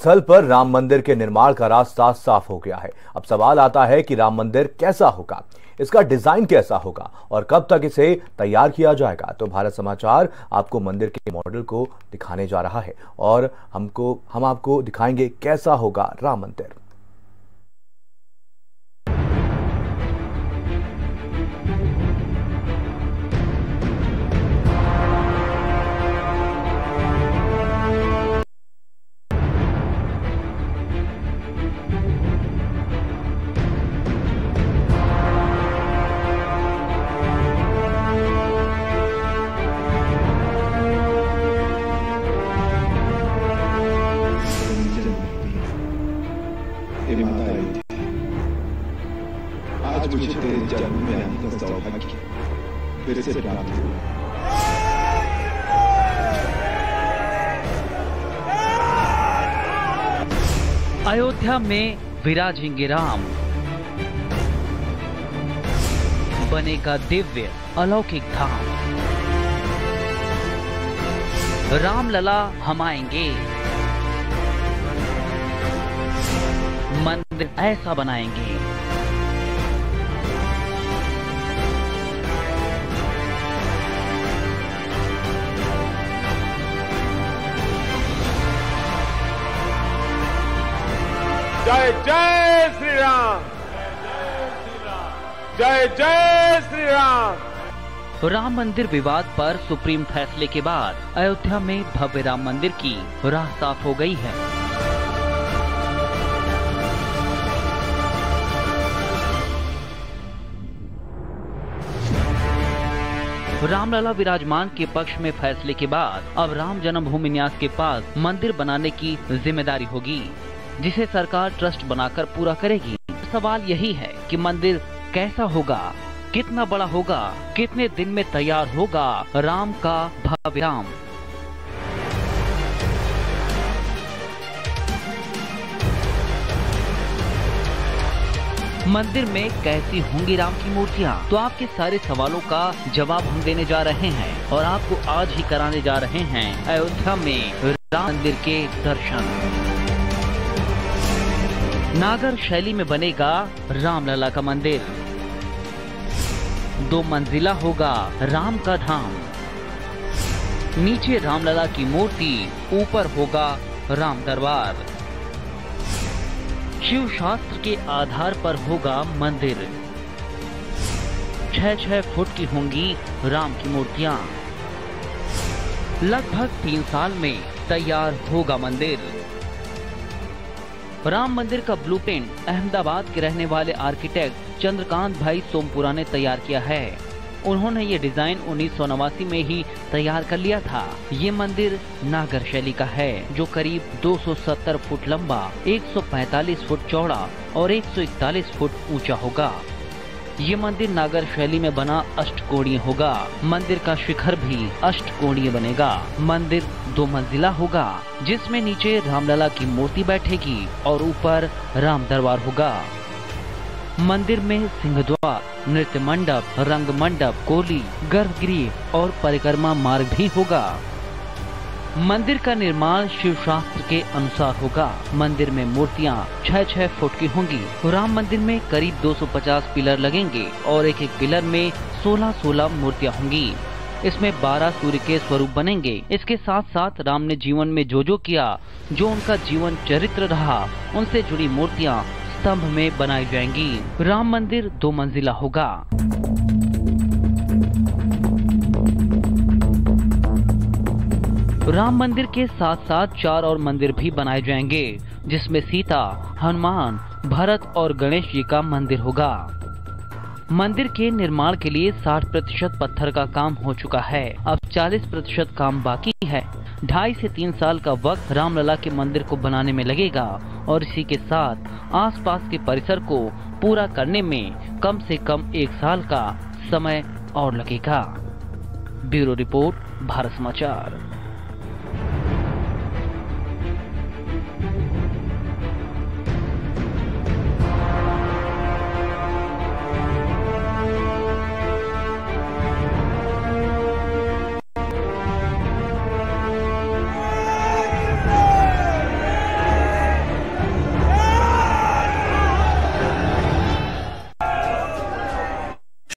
स्थल पर राम मंदिर के निर्माण का रास्ता साफ हो गया है। अब सवाल आता है कि राम मंदिर कैसा होगा, इसका डिजाइन कैसा होगा और कब तक इसे तैयार किया जाएगा। तो भारत समाचार आपको मंदिर के मॉडल को दिखाने जा रहा है और हम आपको दिखाएंगे कैसा होगा राम मंदिर। आज मुझे तेरे जन्म में आने का सौभाग्य फिर से प्राप्त हुआ। अयोध्या में विराजेंगे राम, बनेगा दिव्य अलौकिक धाम। रामलला हम आएंगे, मंदिर ऐसा बनाएंगे। जय जय श्री राम, जय जय श्री राम। राम मंदिर विवाद पर सुप्रीम फैसले के बाद अयोध्या में भव्य राम मंदिर की राह साफ हो गई है। रामलला विराजमान के पक्ष में फैसले के बाद अब राम जन्मभूमि न्यास के पास मंदिर बनाने की जिम्मेदारी होगी, जिसे सरकार ट्रस्ट बनाकर पूरा करेगी। सवाल यही है कि मंदिर कैसा होगा, कितना बड़ा होगा, कितने दिन में तैयार होगा राम का भव्य राम। मंदिर में कैसी होंगी राम की मूर्तियाँ? तो आपके सारे सवालों का जवाब हम देने जा रहे हैं और आपको आज ही कराने जा रहे हैं अयोध्या में राम मंदिर के दर्शन। नागर शैली में बनेगा रामलला का मंदिर, 2 मंजिला होगा राम का धाम। नीचे रामलला की मूर्ति, ऊपर होगा राम दरबार। शिव शास्त्र के आधार पर होगा मंदिर। 6-6 फुट की होंगी राम की मूर्तियां। लगभग 3 साल में तैयार होगा मंदिर। राम मंदिर का ब्लूप्रिंट अहमदाबाद के रहने वाले आर्किटेक्ट चंद्रकांत भाई सोमपुरा ने तैयार किया है। उन्होंने ये डिजाइन 1989 में ही तैयार कर लिया था। ये मंदिर नागर शैली का है, जो करीब 270 फुट लंबा, 145 फुट चौड़ा और 141 फुट ऊंचा होगा। ये मंदिर नागर शैली में बना अष्टकोणीय होगा। मंदिर का शिखर भी अष्टकोणीय बनेगा। मंदिर 2 मंजिला होगा, जिसमें नीचे रामलला की मूर्ति बैठेगी और ऊपर राम दरबार होगा। मंदिर में सिंहद्वार, नृत्य मंडप, रंग मंडप, कोली, गर्भगृह और परिक्रमा मार्ग भी होगा। मंदिर का निर्माण शिव शास्त्र के अनुसार होगा। मंदिर में मूर्तियां 6-6 फुट की होंगी। राम मंदिर में करीब 250 पिलर लगेंगे और एक पिलर में 16-16 मूर्तियां होंगी। इसमें 12 सूर्य के स्वरूप बनेंगे। इसके साथ साथ राम ने जीवन में जो किया, जो उनका जीवन चरित्र रहा, उनसे जुड़ी मूर्तियां स्तंभ में बनाई जाएंगी। राम मंदिर 2 मंजिला होगा। राम मंदिर के साथ साथ 4 और मंदिर भी बनाए जाएंगे, जिसमें सीता, हनुमान, भरत और गणेश जी का मंदिर होगा। मंदिर के निर्माण के लिए 60% पत्थर का काम हो चुका है। अब 40% काम बाकी है। 2.5 से 3 साल का वक्त रामलला के मंदिर को बनाने में लगेगा और इसी के साथ आसपास के परिसर को पूरा करने में कम से कम 1 साल का समय और लगेगा। ब्यूरो रिपोर्ट, भारत समाचार।